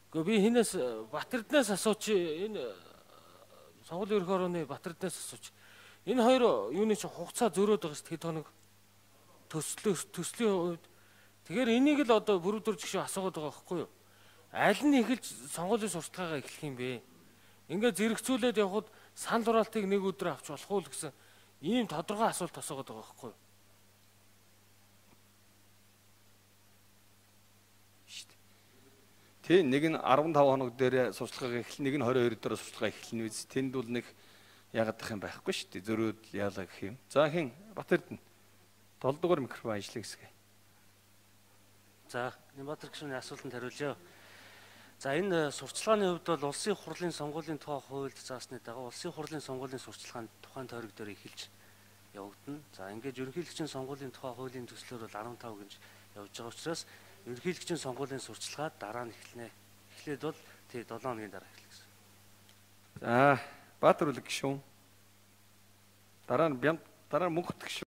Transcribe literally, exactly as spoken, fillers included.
Гэхдээ би хинээс Батэрднаас асууч энэ сонгуулийн ерхий орооны Батэрднаас асууч. Энэ хоёр юуны чинь хугацаа зөрөөд байгаа шүү дээ хэд хоног төслөө төслийн үед. Тэгэхээр энийг л одоо бүрдүүлж гişүү асуугаад байгаа байхгүй юу? Аль нь эхэлж сонгуулийн сурталчилгаагаа эхлэх юм бэ? Ингээд зэрэгцүүлээд явхад санал хураалтыг нэг өдөр авч болох уу гэсэн ийм тодорхой асуулт асуугаад байгаа байхгүй юу? Тэ нэг нь арван таван хоног дээр сурталчилгааг эхлэн, нэг нь хорин хоёр дээр сурталчилгаа эхэлнэ биз. Тэнд бол нэг яагаадах юм байхгүй шүү дээ. Зөрөөд яалаа гэх юм. За хин Батэрдэн долоо дугаар микрофон ажлаа гэсгээ. За Нямбатар гишүүний асуултанд хариулъя. За энэ сурталчилгааны хувьд бол улсын хурлын сонгуулийн тухай хуульд заасны дагуу улсын хурлын сонгуулийн сурталчилгаанд тухайн тойрог дээр эхэлж явагдана. За ингээд ерөнхийлөгчийн сонгуулийн тухай хуулийн төслөөр бол арван тав гэж явж байгаа учраас ерөнхийлөгчийн сонгуулийн сурталчилгаа дараа нь эхэлнэ. Эхлээд бол тий долоо хоногийн дараа эхэлнэ гэсэн. За Баатар үлэг гишүүн. Дараа нь Бям дараа нь Мөнхөт гишүүн.